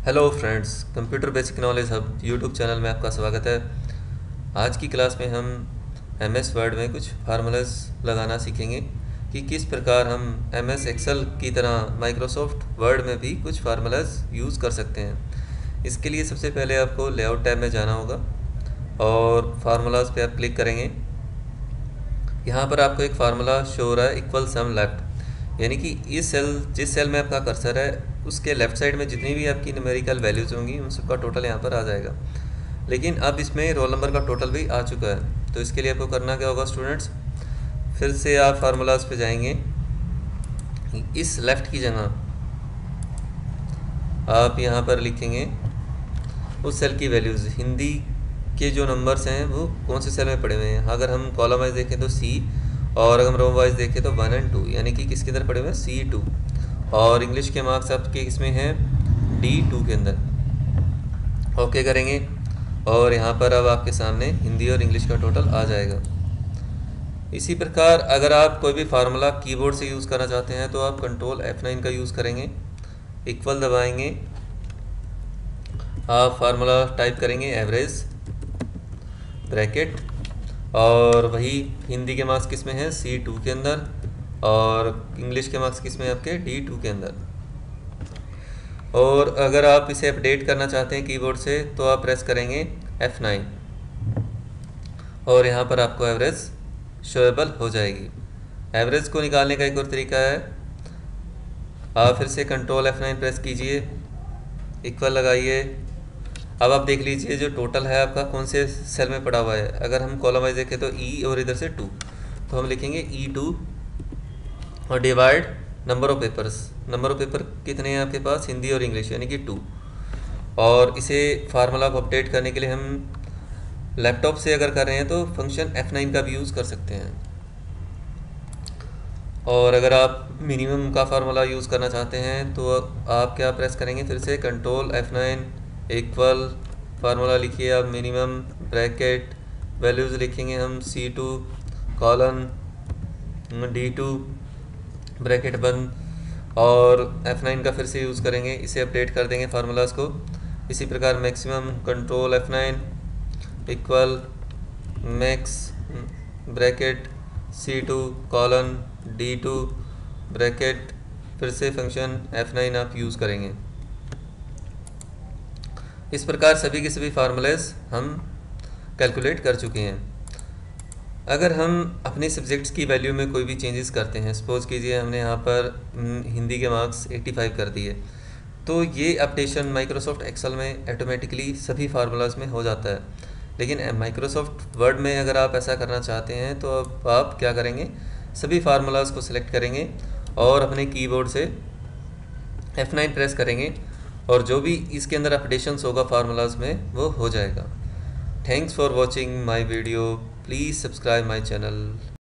Hello friends, computer basic knowledge hub YouTube channel में आपका स्वागत है। आज की क्लास में हम एमएस वर्ड में कुछ फार्मूलाज लगाना सीखेंगे कि किस प्रकार हम एमएस एक्सेल की तरह माइक्रोसॉफ्ट वर्ड में भी कुछ फार्मूलाज यूज़ कर सकते हैं। इसके लिए सबसे पहले आपको लेआउट टैब में जाना होगा और फार्मूलाज पे आप क्लिक करेंगे। यहाँ पर आपको एक फार्मूला शो हो रहा है, इक्वल सम लेफ्ट, यानी कि इस सेल जिस सेल में आपका कर्सर है उसके लेफ़्ट साइड में जितनी भी आपकी न्यूमेरिकल वैल्यूज़ होंगी उन सबका टोटल यहाँ पर आ जाएगा। लेकिन अब इसमें रोल नंबर का टोटल भी आ चुका है, तो इसके लिए आपको करना क्या होगा स्टूडेंट्स, फिर से आप फार्मूलाज पे जाएंगे। इस लेफ़्ट की जगह आप यहाँ पर लिखेंगे उस सेल की वैल्यूज़, हिंदी के जो नंबर्स हैं वो कौन से सेल में पड़े हुए हैं। अगर हम कॉलम वाइज देखें तो सी, और अगर हम रो वाइज देखें तो 1 और 2, यानी कि किसके अंदर पड़े हुए हैं, C2। और इंग्लिश के मार्क्स आपके इसमें हैं D2 के अंदर। ओके करेंगे और यहाँ पर अब आपके सामने हिंदी और इंग्लिश का टोटल आ जाएगा। इसी प्रकार अगर आप कोई भी फार्मूला कीबोर्ड से यूज़ करना चाहते हैं तो आप कंट्रोल F9 का यूज़ करेंगे, इक्वल दबाएंगे, आप फार्मूला टाइप करेंगे एवरेज ब्रैकेट, और वही हिंदी के मार्क्स किस में है, C2 के अंदर, और इंग्लिश के मार्क्स किस में आपके D2 के अंदर। और अगर आप इसे अपडेट करना चाहते हैं कीबोर्ड से तो आप प्रेस करेंगे F9 और यहाँ पर आपको एवरेज शोएबल हो जाएगी। एवरेज को निकालने का एक और तरीका है, आप फिर से कंट्रोल F9 प्रेस कीजिए, इक्वल लगाइए। अब आप देख लीजिए जो टोटल है आपका कौन से सेल में पड़ा हुआ है। अगर हम कॉलम वाइज देखें तो E और इधर से 2, तो हम लिखेंगे E2 और divide number of papers. Number of paper कितने हैं आपके पास, हिंदी और इंग्लिश, यानी कि 2। और इसे फार्मूला को अपडेट करने के लिए हम लैपटॉप से अगर कर रहे हैं तो फंक्शन F9 का भी यूज़ कर सकते हैं। और अगर आप मिनिमम का फार्मूला यूज़ करना चाहते हैं तो आप क्या प्रेस करेंगे, फिर से कंट्रोल F9 इक्वल फार्मूला लिखिए, आप मिनिमम ब्रैकेट वैल्यूज़ लिखेंगे हम C2 कॉलन D2 ब्रैकेट बंद, और F9 का फिर से यूज़ करेंगे, इसे अपडेट कर देंगे फार्मूलाज को। इसी प्रकार maximum control F9 equal max bracket C2 colon D2 bracket, फिर से फंक्शन F9 आप यूज़ करेंगे। इस प्रकार सभी के सभी फार्मूलेज हम कैलकुलेट कर चुके हैं। अगर हम अपने सब्जेक्ट्स की वैल्यू में कोई भी चेंजेस करते हैं, सपोज़ कीजिए हमने यहाँ पर हिंदी के मार्क्स 85 कर दिए, तो ये अपडेशन माइक्रोसॉफ्ट एक्सेल में ऑटोमेटिकली सभी फार्मूलाज में हो जाता है। लेकिन माइक्रोसॉफ्ट वर्ड में अगर आप ऐसा करना चाहते हैं तो अब आप क्या करेंगे, सभी फार्मूलाज को सिलेक्ट करेंगे और अपने कीबोर्ड से F9 प्रेस करेंगे और जो भी इसके अंदर अपडेशंस होगा फार्मूलाज में वो हो जाएगा। Thanks for watching my video, please subscribe my channel.